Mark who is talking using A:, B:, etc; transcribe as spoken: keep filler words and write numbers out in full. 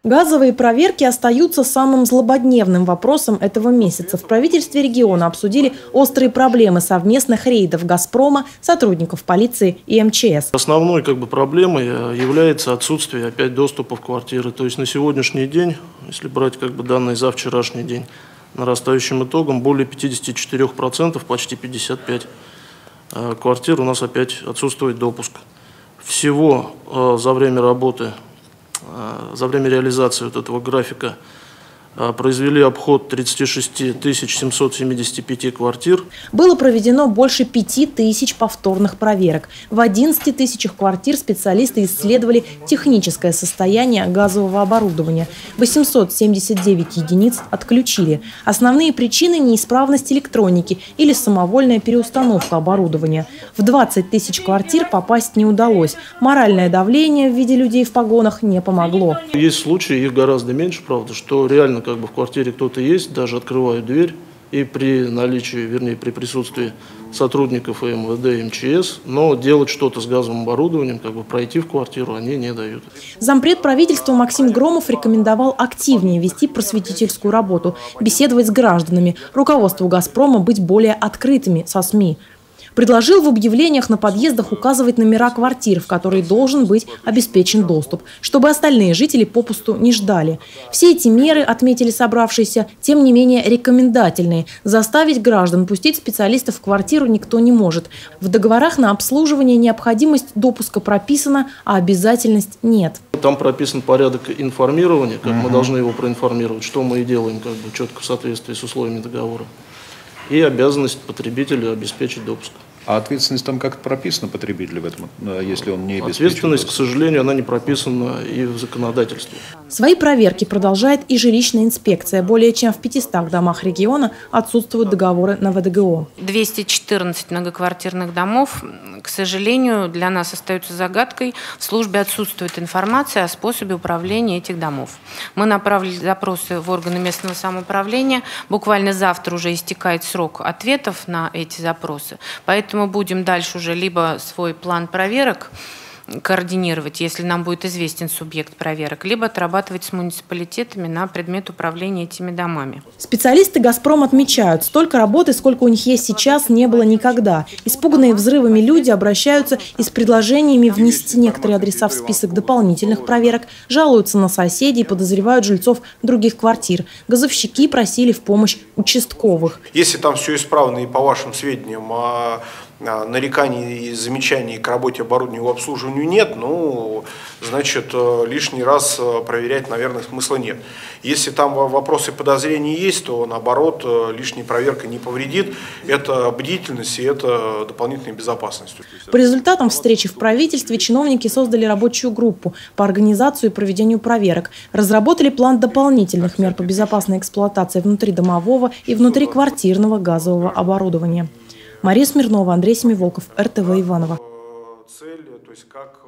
A: Газовые проверки остаются самым злободневным вопросом этого месяца. В правительстве региона обсудили острые проблемы совместных рейдов «Газпрома», сотрудников полиции и эм че эс.
B: Основной как бы, проблемой является отсутствие опять доступа в квартиры. То есть на сегодняшний день, если брать как бы, данные за вчерашний день, нарастающим итогом более пятидесяти четырёх процентов, почти пятьдесят пять процентов квартир у нас опять отсутствует допуск. Всего за время работы, за время реализации вот этого графика произвели обход тридцати шести тысяч семисот семидесяти пяти квартир.
A: Было проведено больше пяти тысяч повторных проверок. В одиннадцати тысячах квартир специалисты исследовали техническое состояние газового оборудования. восемьсот семьдесят девять единиц отключили. Основные причины – неисправность электроники или самовольная переустановка оборудования. В двадцать тысяч квартир попасть не удалось. Моральное давление в виде людей в погонах не помогло.
B: Есть случаи, их гораздо меньше, правда, что реально как бы в квартире кто-то есть, даже открывают дверь, и при наличии, вернее, при присутствии сотрудников эм вэ дэ, эм че эс, но делать что-то с газовым оборудованием, как бы пройти в квартиру они не дают.
A: Зампред правительства Максим Громов рекомендовал активнее вести просветительскую работу, беседовать с гражданами, руководству «Газпрома» быть более открытыми со СМИ. Предложил в объявлениях на подъездах указывать номера квартир, в которые должен быть обеспечен доступ, чтобы остальные жители попусту не ждали. Все эти меры, отметили собравшиеся, тем не менее рекомендательные. Заставить граждан пустить специалистов в квартиру никто не может. В договорах на обслуживание необходимость допуска прописана, а обязательность нет.
B: Там прописан порядок информирования, как мы должны его проинформировать, что мы и делаем как бы, четко в соответствии с условиями договора. И обязанность потребителя обеспечить допуск.
C: А ответственность там как-то прописана потребителю в этом, если он не обеспечит?
B: Ответственность, к сожалению, она не прописана и в законодательстве.
A: Свои проверки продолжает и жилищная инспекция. Более чем в пятистах домах региона отсутствуют договоры на вэ дэ гэ о.
D: двести четырнадцать многоквартирных домов, к сожалению, для нас остаются загадкой. В службе отсутствует информация о способе управления этих домов. Мы направили запросы в органы местного самоуправления. Буквально завтра уже истекает срок ответов на эти запросы. Поэтому мы будем дальше уже либо свой план проверок координировать, если нам будет известен субъект проверок, либо отрабатывать с муниципалитетами на предмет управления этими домами.
A: Специалисты «Газпром» отмечают, столько работы, сколько у них есть сейчас, не было никогда. Испуганные взрывами люди обращаются и с предложениями внести некоторые адреса в список дополнительных проверок, жалуются на соседей, подозревают жильцов других квартир. Газовщики просили в помощь участковых.
E: Если там все исправно и по вашим сведениям, а нареканий и замечаний к работе оборудования и обслуживанию нет, ну, значит, лишний раз проверять, наверное, смысла нет. Если там вопросы и подозрения есть, то, наоборот, лишняя проверка не повредит. Это бдительность и это дополнительная безопасность.
A: По результатам встречи в правительстве чиновники создали рабочую группу по организации и проведению проверок. Разработали план дополнительных мер по безопасной эксплуатации внутридомового и внутриквартирного газового оборудования. Мария Смирнова, Андрей Семиволков, эр тэ вэ Иваново.